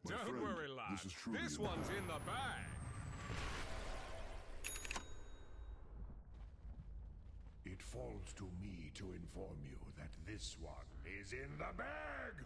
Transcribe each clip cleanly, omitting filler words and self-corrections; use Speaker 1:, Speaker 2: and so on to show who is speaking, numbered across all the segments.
Speaker 1: My
Speaker 2: Don't
Speaker 1: friend,
Speaker 2: worry, lad.
Speaker 1: this is truly
Speaker 2: This
Speaker 1: an
Speaker 2: one's
Speaker 1: honor.
Speaker 2: in the bag.
Speaker 3: It falls to me to inform you that this one is in the bag!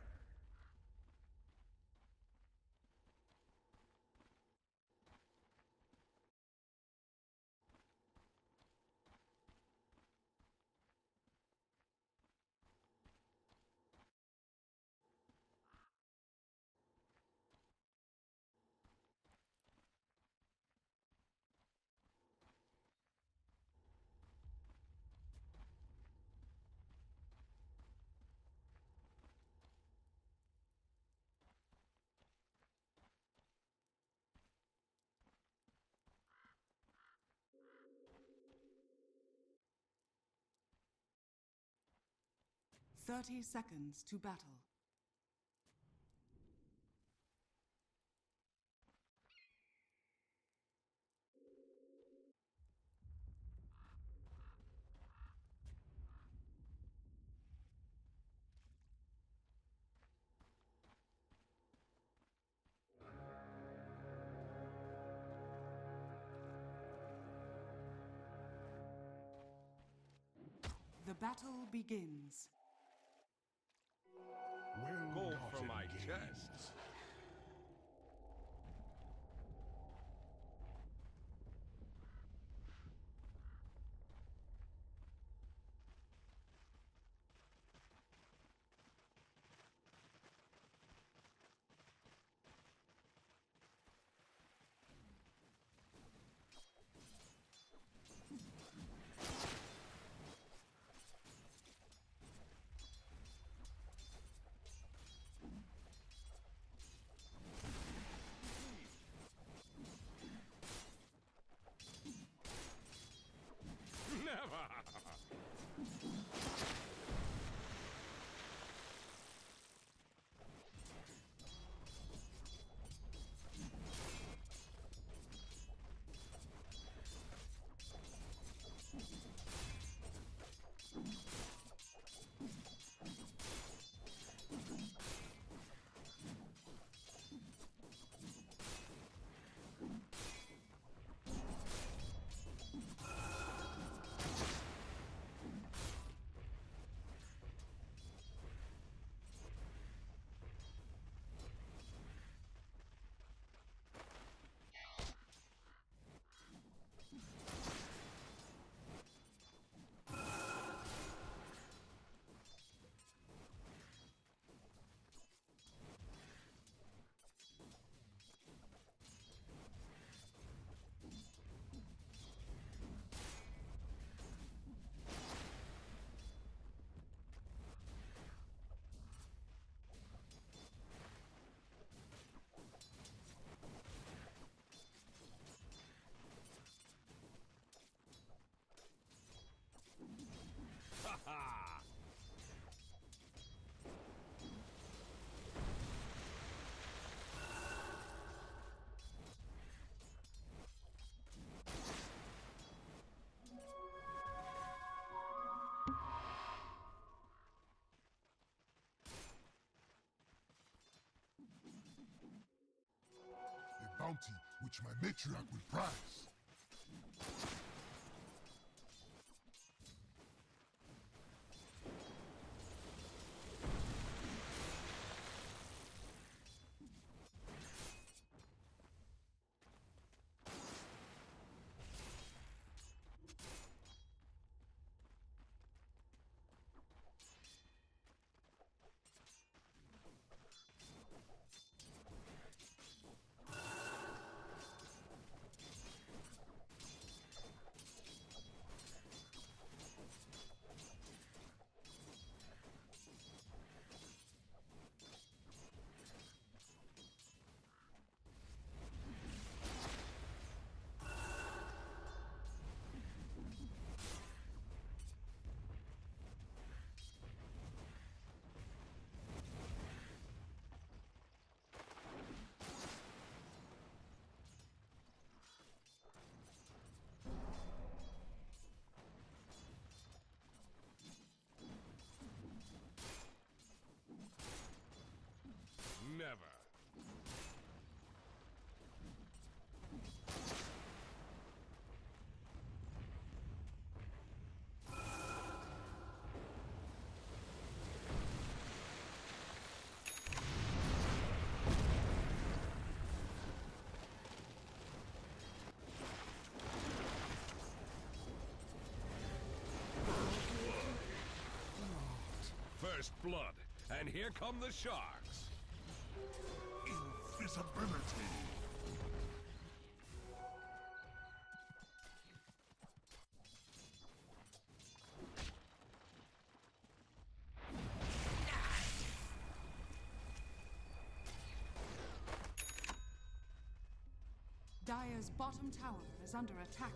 Speaker 4: Thirty seconds to battle. The battle begins.
Speaker 2: Go
Speaker 3: Well
Speaker 2: for my
Speaker 3: gotten
Speaker 2: chest.
Speaker 3: gains.
Speaker 2: Never! Ha ha!
Speaker 1: A bounty which my matriarch will prize.
Speaker 2: Never. First blood, and here come the sharks.
Speaker 1: Invisibility.
Speaker 4: Dire's bottom tower is under attack.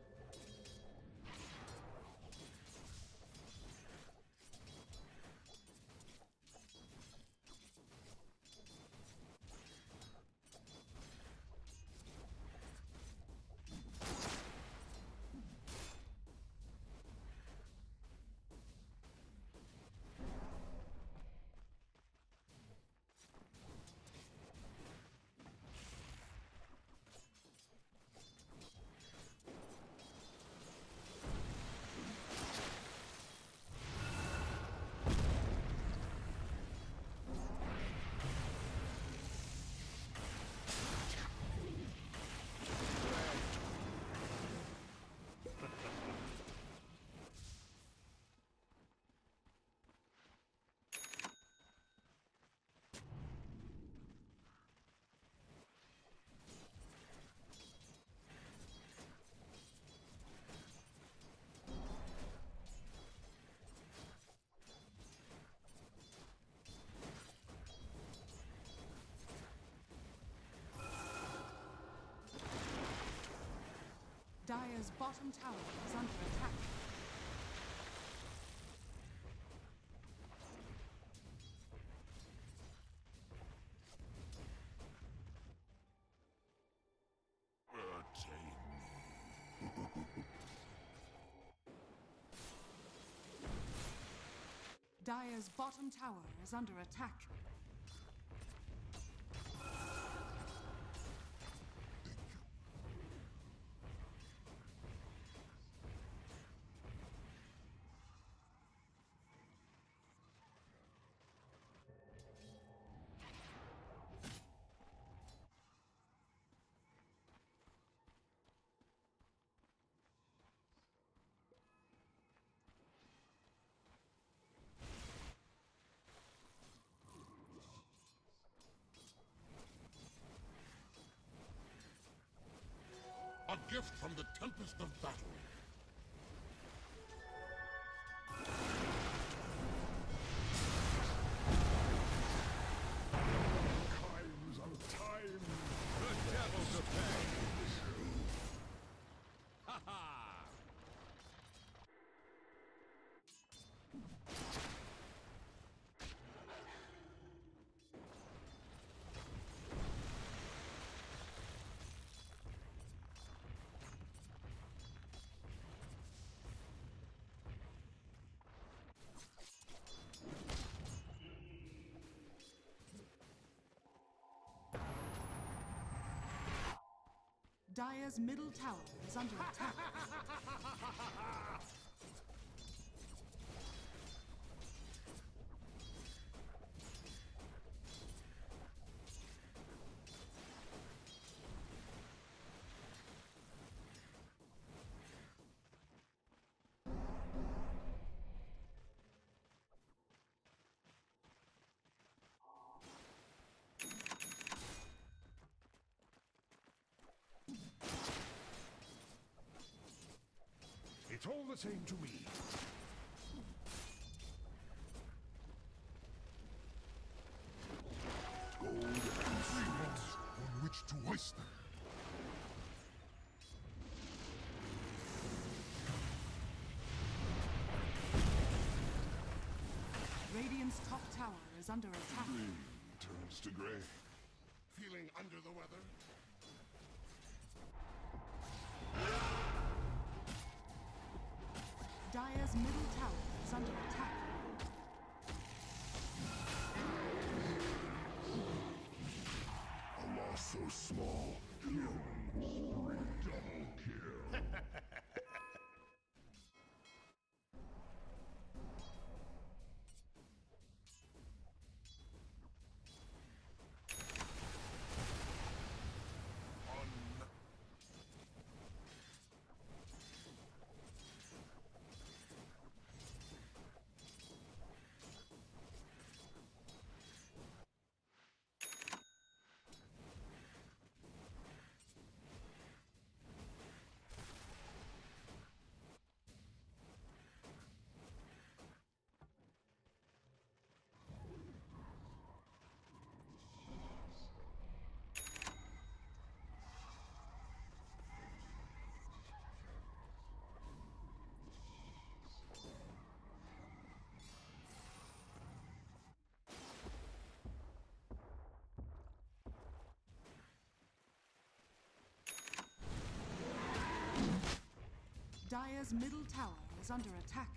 Speaker 4: Dire's bottom tower is under attack. Dire's bottom tower is under attack.
Speaker 1: A gift from the Tempest of Battle.
Speaker 3: Crimes of time.
Speaker 2: The devil to pay. Ha ha!
Speaker 4: Dire's middle tower is under attack.
Speaker 3: It's all the same to me.
Speaker 1: Gold and freedoms on which to hoist them.
Speaker 4: Radiant's top tower is under attack.
Speaker 1: Green turns to gray. Feeling under the weather?
Speaker 4: Dire's middle tower is under attack.
Speaker 1: so small. Double kill.
Speaker 4: Dire's middle tower is under attack.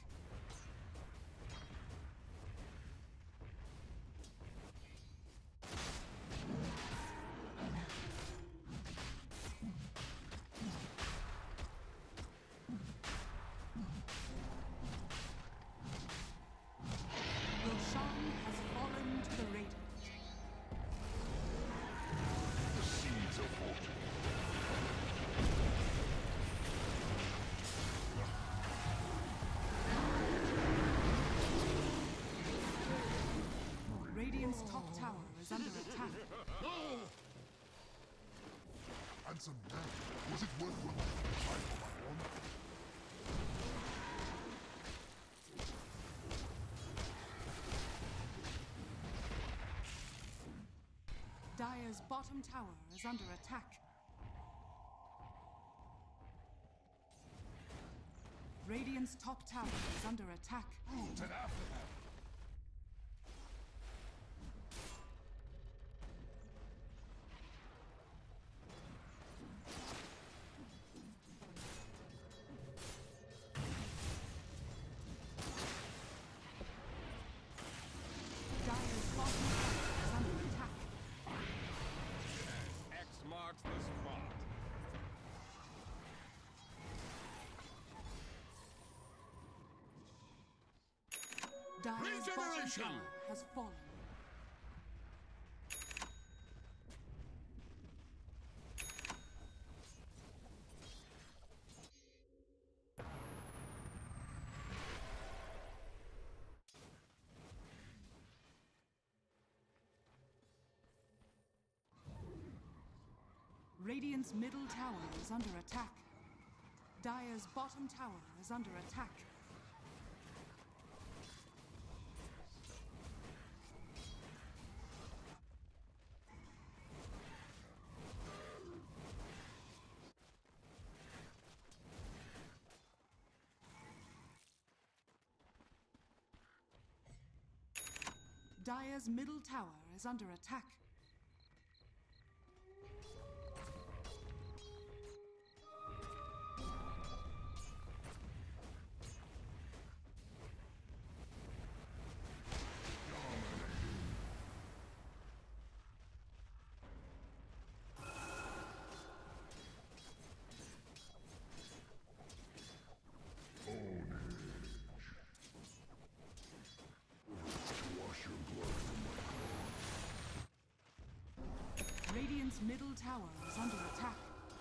Speaker 4: Roshan has fallen to the Radiant.
Speaker 1: The seeds of fortune.
Speaker 4: Radiant's top tower is under attack.
Speaker 1: Handsome man, was it worth your time for my honor?
Speaker 4: Dire's bottom tower is under attack. Radiant's top tower is under attack.
Speaker 1: To the aftermath.
Speaker 4: Dire's bottom tower is under attack.
Speaker 2: X marks the spot.
Speaker 4: Dire's bottom
Speaker 1: Regeneration!
Speaker 4: tower has fallen. Radiant's middle tower is under attack. Dire's bottom tower is under attack. Dire's middle tower is under attack. Radiant's middle tower is under attack.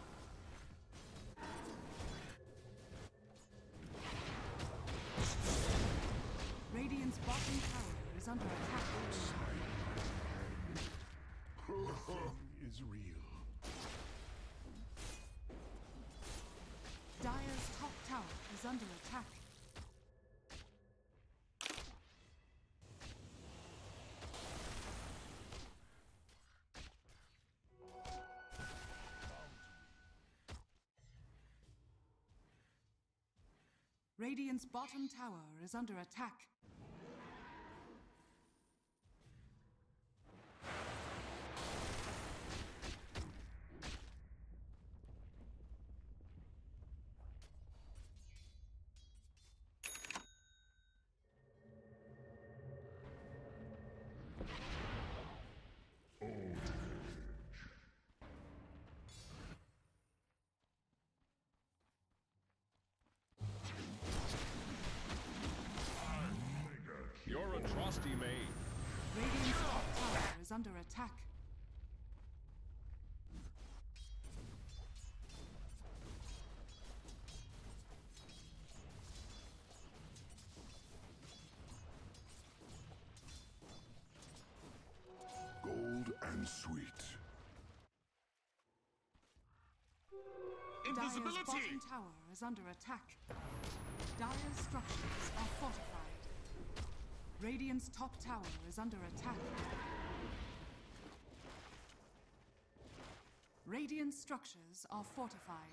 Speaker 4: Radiant's bottom tower is under attack.
Speaker 3: Is real.
Speaker 4: Dire's top tower is under attack. Radiant's bottom tower is under attack. is under attack.
Speaker 1: Gold and sweet.
Speaker 4: Dire's bottom tower is under attack. Dire's structures are fortified. Radiant's top tower is under attack. Radiant structures are fortified.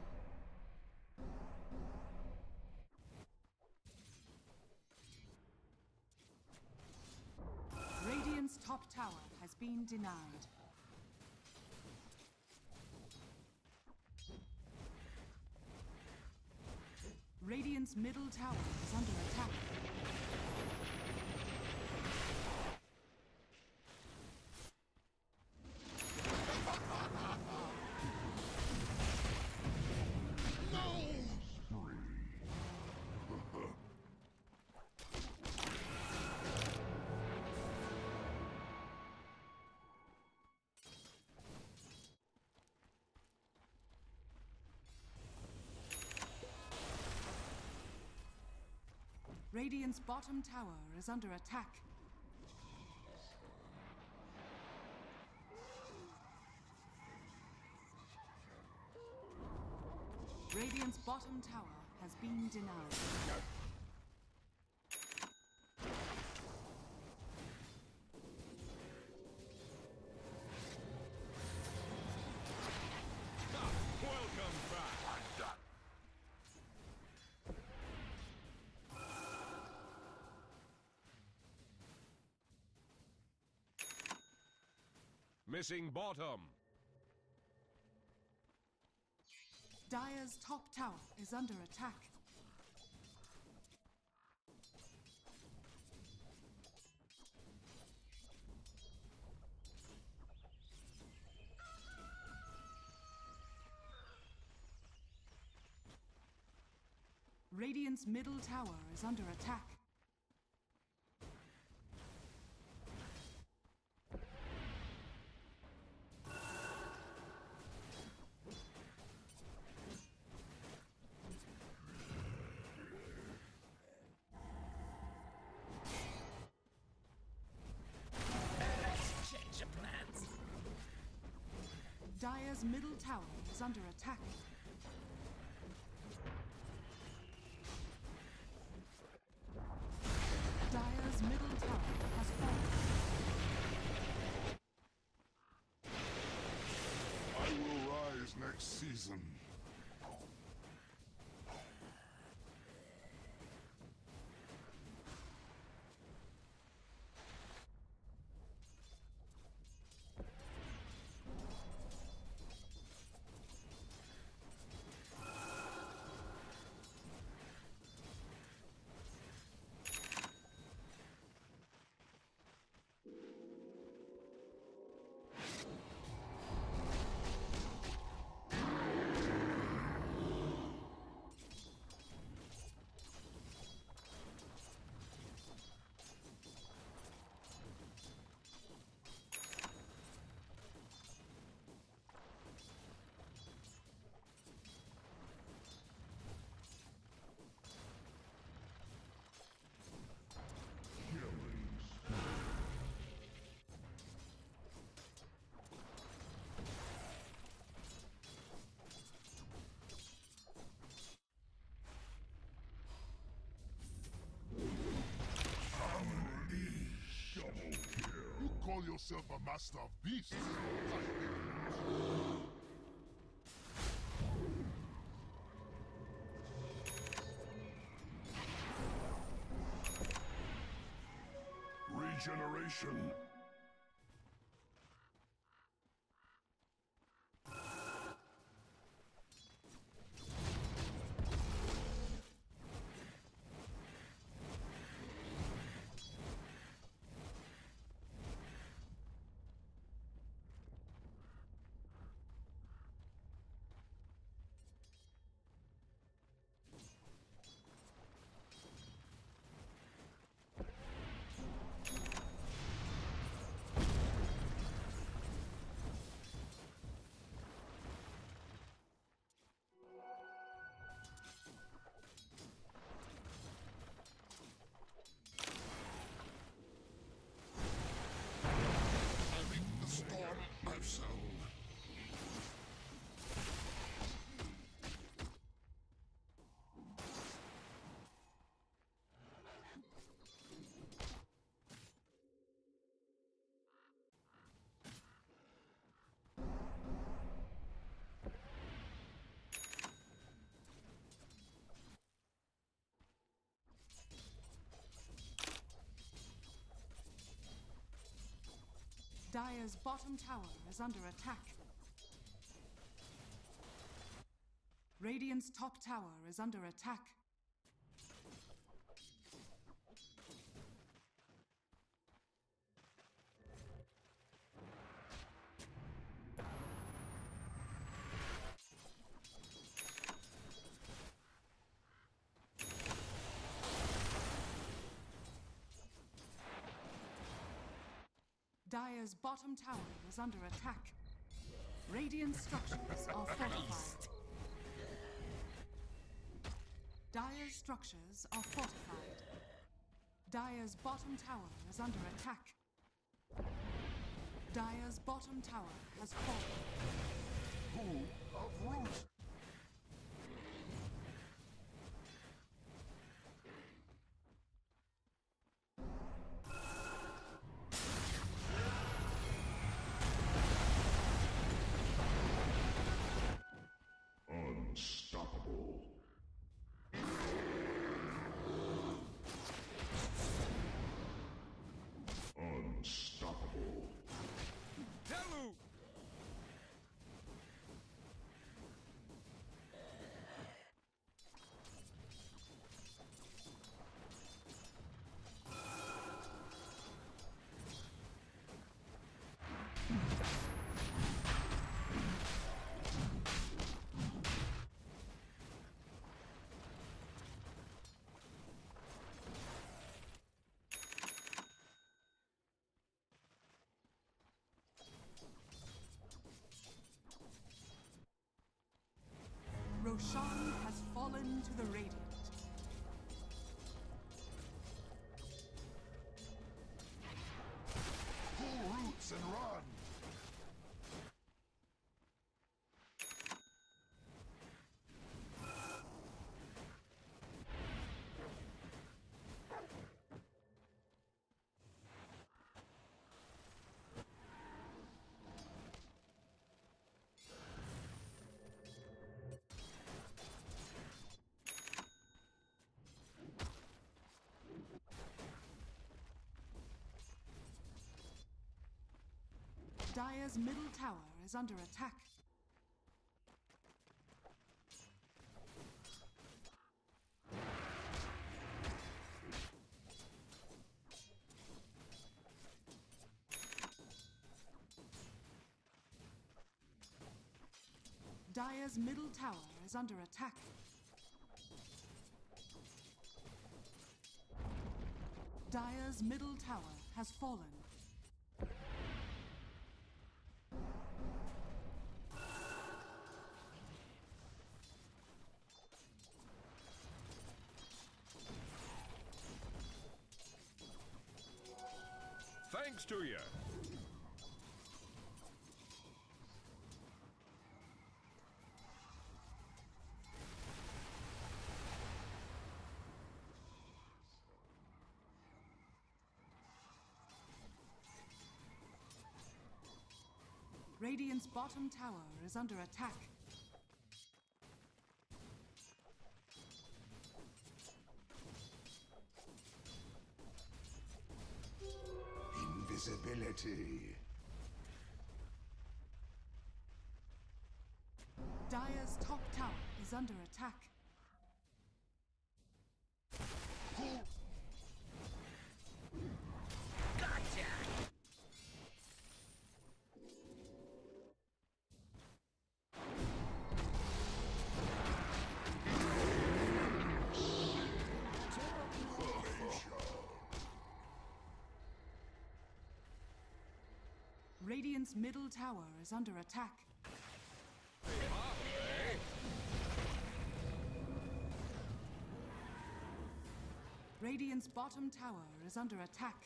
Speaker 4: Radiant's top tower has been denied. Radiant's middle tower is under attack. Radiant's bottom tower is under attack. Radiant's bottom tower has been denied.
Speaker 2: Welcome back.
Speaker 1: I'm done.
Speaker 2: Missing bottom.
Speaker 4: Dire's top tower is under attack. Radiant's middle tower is under attack. Dire's middle tower is under attack. Dire's middle tower has fallen.
Speaker 1: I will rise next season. You call yourself a master of beasts? Regeneration.
Speaker 4: Dire's bottom tower is under attack. Radiant's top tower is under attack. Dire's bottom tower is under attack. Radiant structures are fortified. Dire's structures are fortified. Dire's bottom tower is under attack. Dire's bottom tower has fallen.
Speaker 1: Who uproot?
Speaker 3: Unstoppable. Unstoppable.
Speaker 2: Hello!
Speaker 4: Roshan has fallen to the Radiant.
Speaker 1: Pull roots and run!
Speaker 4: Dire's middle tower is under attack. Dire's middle tower is under attack. Dire's middle tower has fallen.
Speaker 2: Thanks to you.
Speaker 4: Radiant's bottom tower is under attack.
Speaker 3: Invisibility.
Speaker 4: Dire's top tower is under attack. Radiant's middle tower is under attack. Radiant's bottom tower is under attack.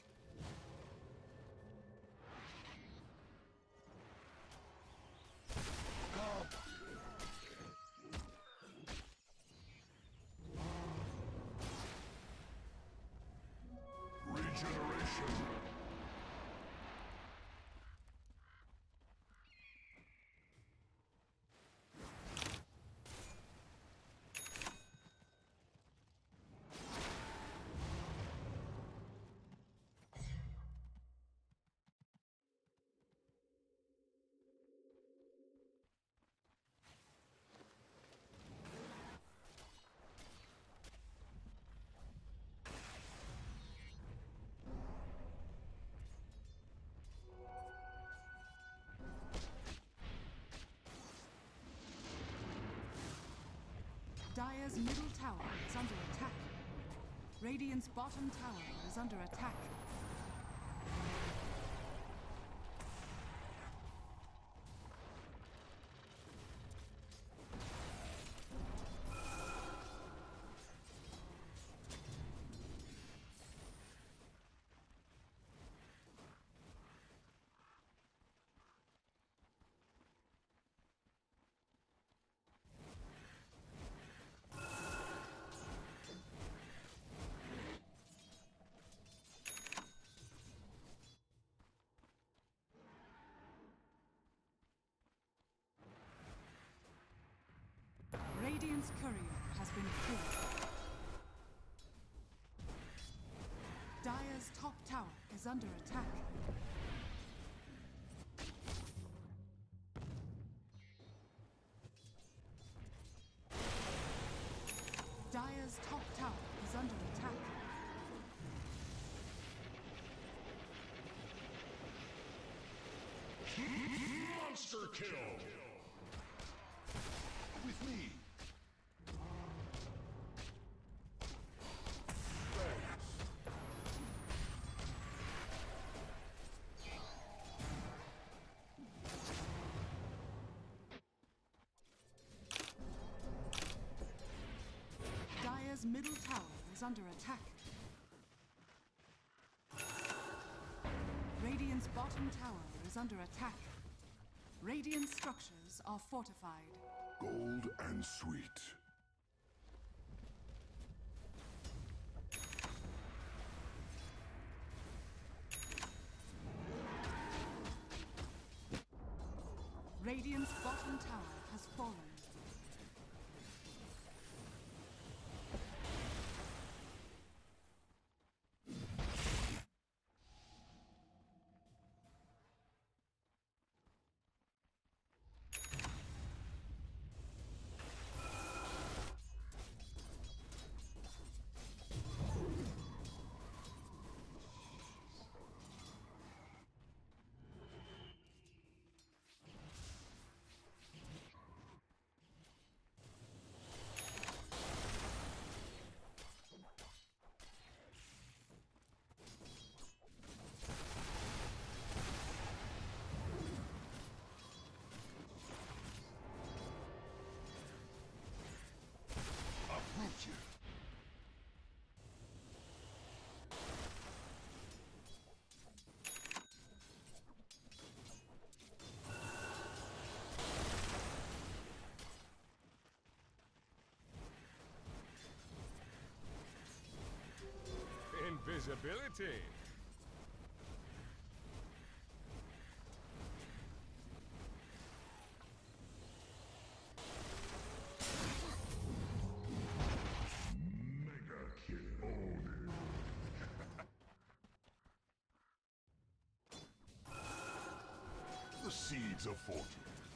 Speaker 1: Regeneration!
Speaker 4: Dire's middle tower is under attack. Radiant's bottom tower is under attack. Radiant's courier has been killed. Dire's top tower is under attack. Dire's top tower is under attack.
Speaker 3: Monster kill!
Speaker 1: With me.
Speaker 4: Dire's middle tower is under attack. Radiant's bottom tower is under attack. Radiant structures are fortified.
Speaker 1: Gold and sweet.
Speaker 4: Radiant's bottom tower has fallen.
Speaker 1: Approach you.
Speaker 2: Invisibility.
Speaker 3: Mega kill.
Speaker 1: The seeds of fortune.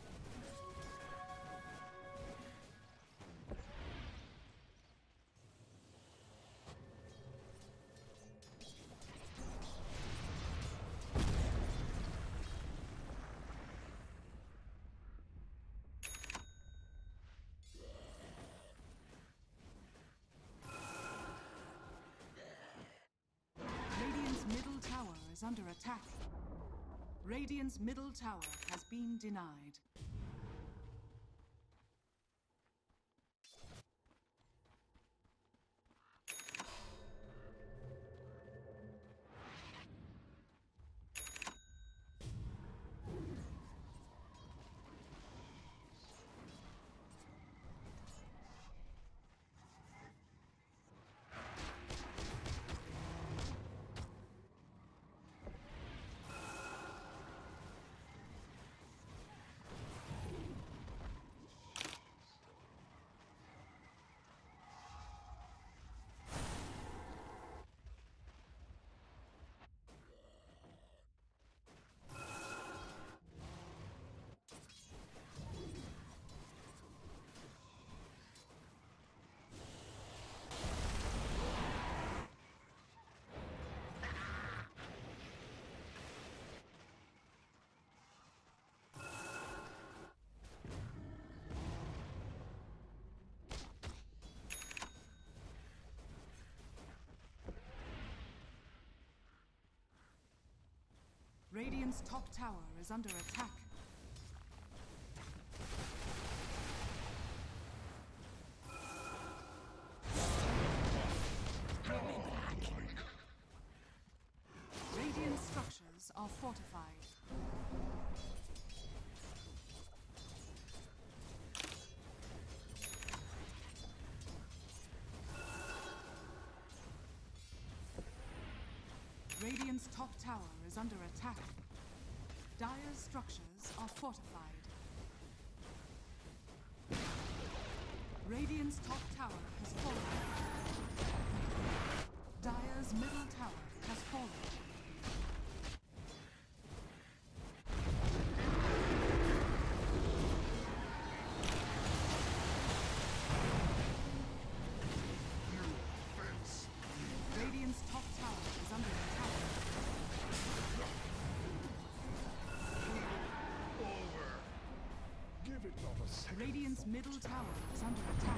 Speaker 4: Radiant's middle tower is under attack. Radiant's middle tower has been denied. Radiant's top tower is under attack. Radiant structures are fortified. Radiant's top tower is under attack. Dire's structures are fortified. Radiant's top tower has fallen. Dire's middle tower has fallen. Radiant's top tower is under attack.
Speaker 3: Over. Give it not a second.
Speaker 4: Radiant's middle tower is under attack.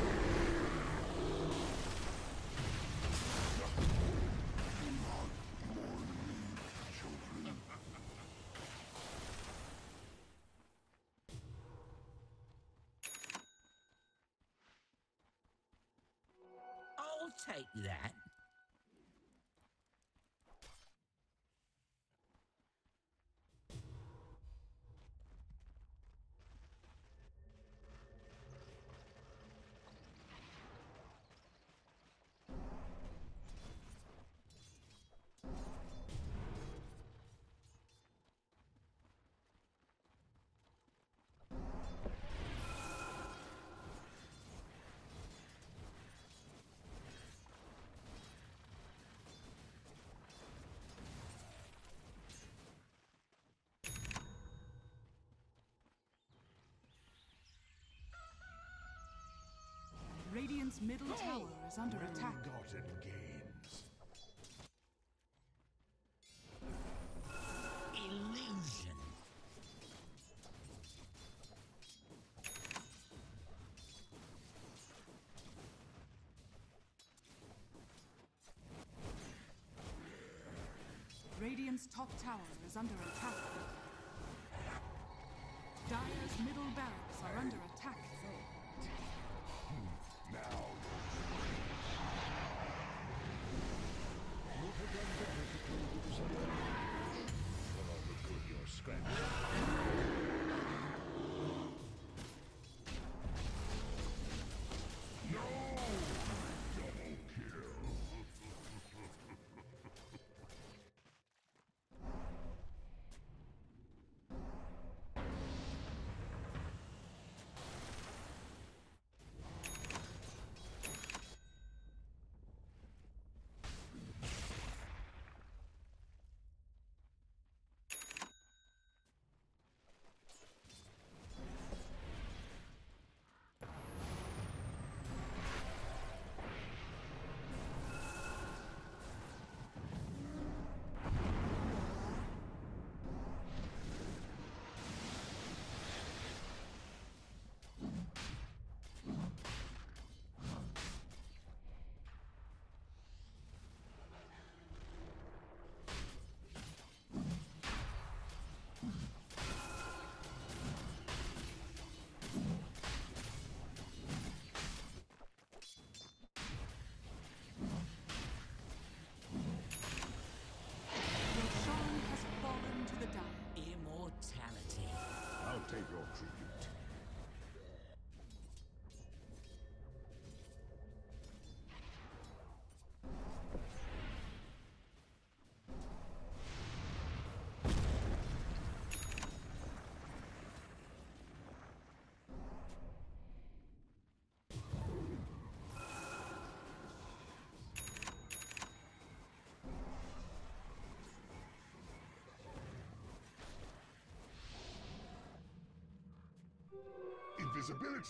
Speaker 5: I'll take that. Radiant's middle tower is under attack.
Speaker 3: Well-gotten gains.
Speaker 5: Illusion.
Speaker 4: Radiant's top tower is under attack. Dire's middle barracks are under attack. Roshan has fallen to the dire.
Speaker 5: Immortality.
Speaker 3: I'll take your tribute.
Speaker 1: Invisibility.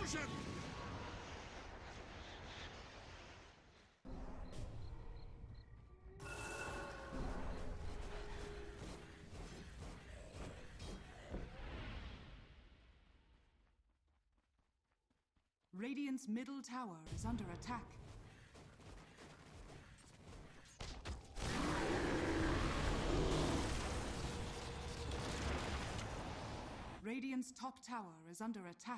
Speaker 1: Explosion!
Speaker 4: Radiant's middle tower is under attack. Radiant's top tower is under attack.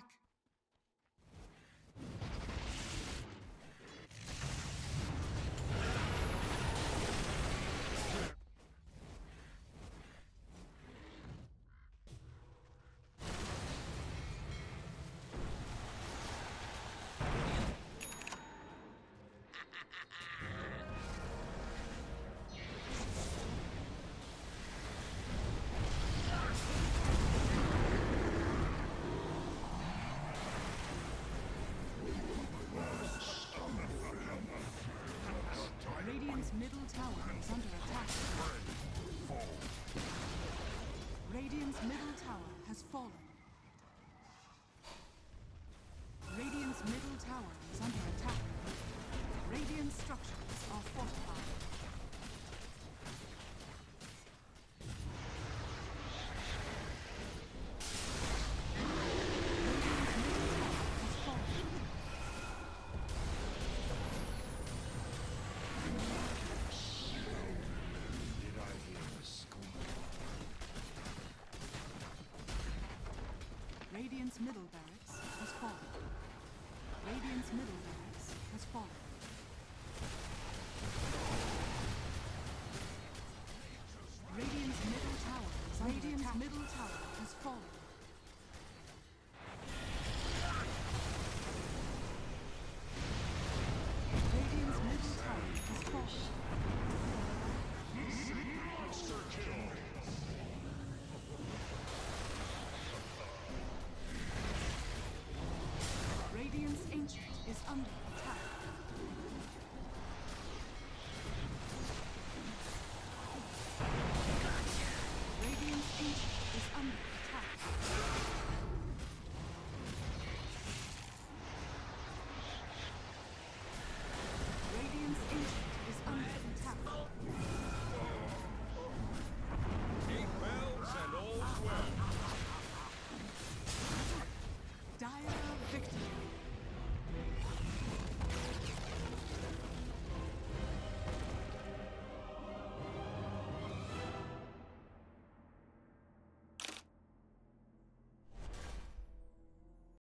Speaker 4: Radiant's middle tower is under attack. Radiant's middle tower has fallen. Radiant's middle tower is under attack. Radiant structures are fortified. Radiant's middle barracks has fallen. Radiant's middle barracks has fallen. Radiant's middle tower is under attack. Radiant's middle tower has fallen.